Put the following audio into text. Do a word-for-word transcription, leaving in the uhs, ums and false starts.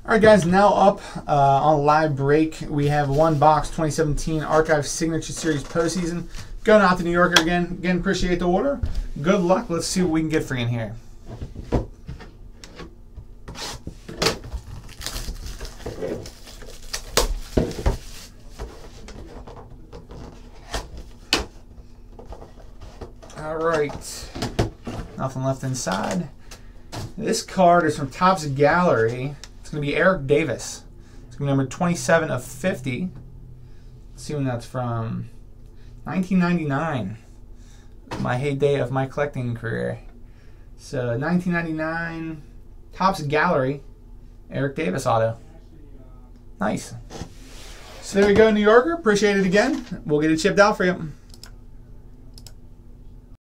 All right, guys, now up uh, on live break, we have one box twenty seventeen Archive Signature Series Postseason. Going out to New Yorker again. Again, appreciate the order. Good luck. Let's see what we can get for you in here. All right. Nothing left inside. This card is from Topps Gallery. It's going to be Eric Davis. It's going to be number twenty-seven of fifty. Let's see when that's from. nineteen ninety-nine. My heyday of my collecting career. So nineteen ninety-nine, Topps Gallery, Eric Davis auto. Nice. So there we go, New Yorker. Appreciate it again. We'll get it shipped out for you.